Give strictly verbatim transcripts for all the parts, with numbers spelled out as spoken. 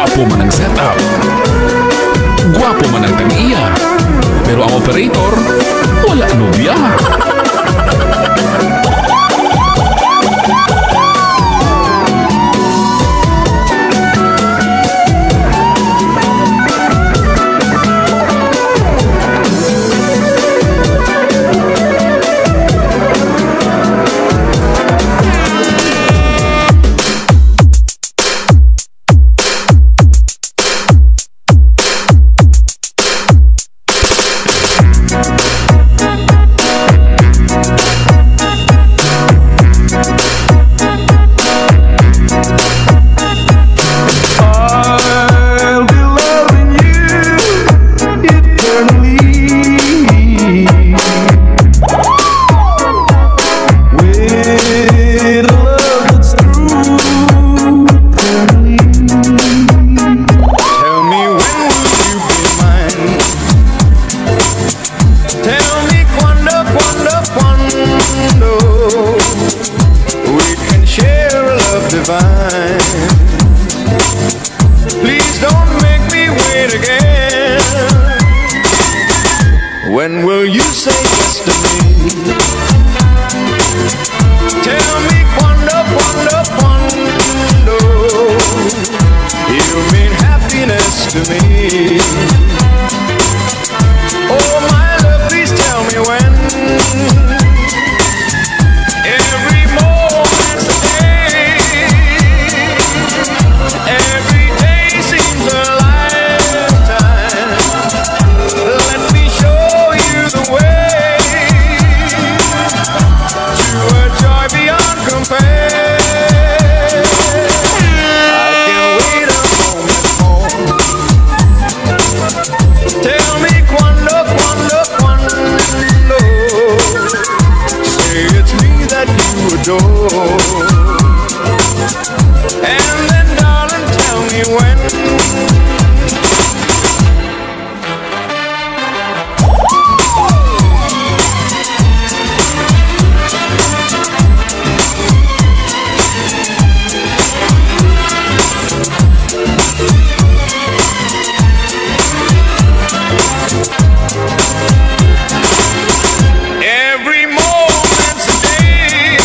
Gwapo man ang setup. Gwapo man ang tag-iya. Pero ang operator, wala nobya. Please don't make me wait again. When will you say yes to me? Tell me quando, quando, quando you mean happiness to me. Oh my love, please tell me when. Every moment's a day. Every day seems a lifetime. Let me show you the way to a joy beyond compare. I can't wait a moment more. Tell me quando, quando, quando. Say it's me that you adore. And then darling, tell me when. Every moment's a day.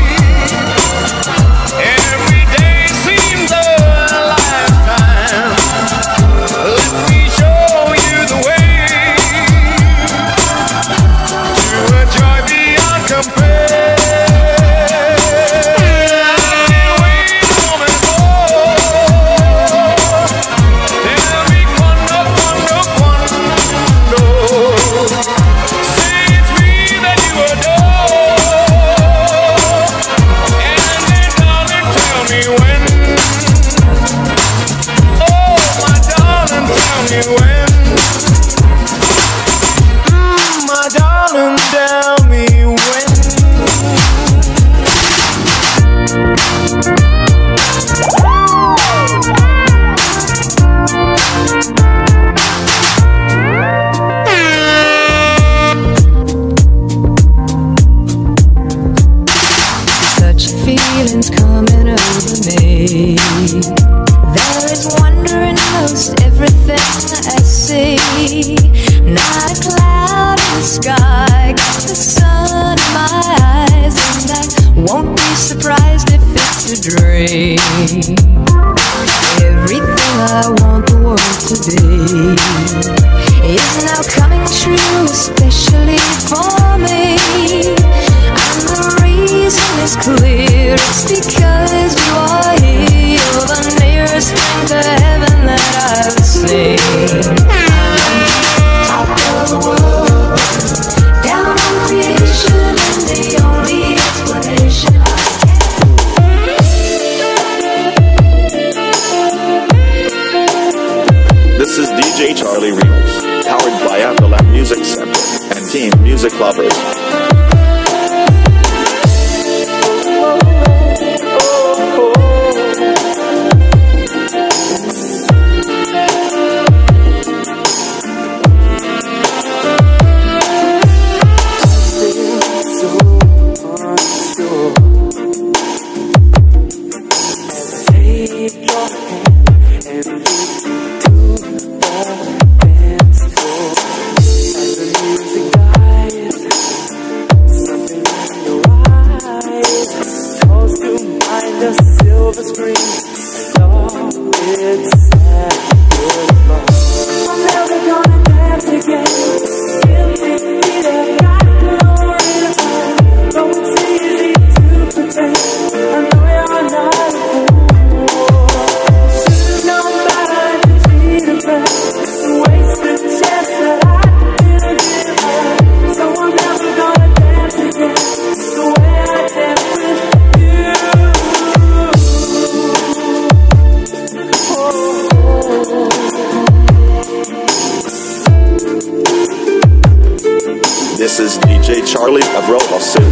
Every day seems a lifetime. Let me show you the way to a joy beyond compare. I can't wait a moment more. Tell me quando, quando, quando. Say it's me that you adore. And then darling, tell me when. Oh my darling, tell me when. Mm, my darling, tell me when. Such feelings coming over me. There is wonder in most everything I see. Not a cloud in the sky, got the sun in my eyes, and I won't be surprised if it's a dream. Everything I want the world to be is now coming true, especially for me. And the reason is clear, it's because you are here. You're the nearest thing to heaven that I've seen. Top of the world, down on creation, and the only explanation This is D J Charlie Remix, powered by Afterlap Music Center and Team Music Lovers. Take your hand and This is D J Charlie of Rojo City.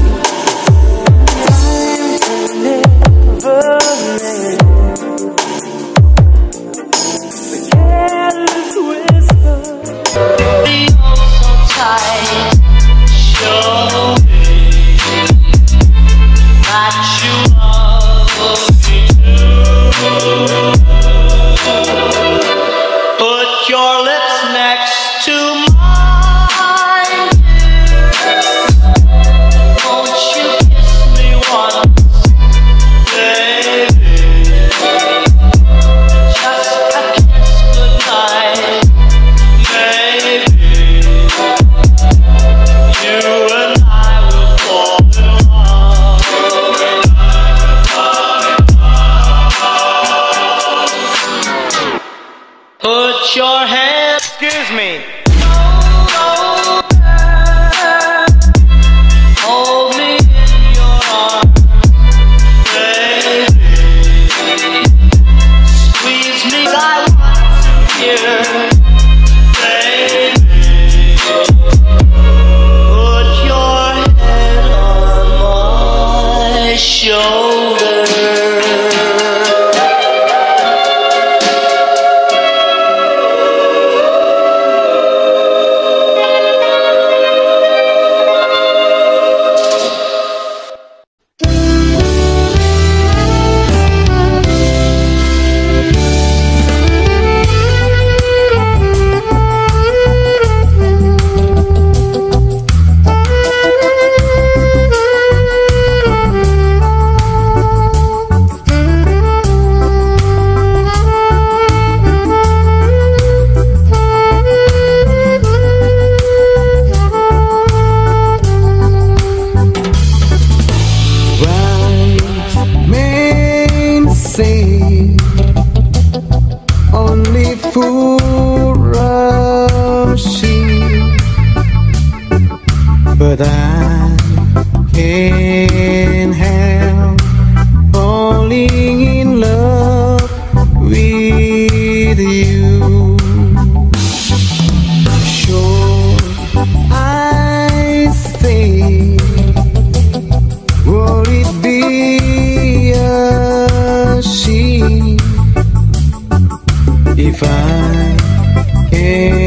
Put your lips next to mine. Won't you kiss me once, baby? Just a kiss goodnight, baby. You and I will fall in love. Put your hand, excuse me. Hold me in your arms, baby. Squeeze me, I want to hear, baby. Put your head on my shoulder. Only fool rushing, but I can't help falling in love with you. Sure, I say, would it be a shame if I can't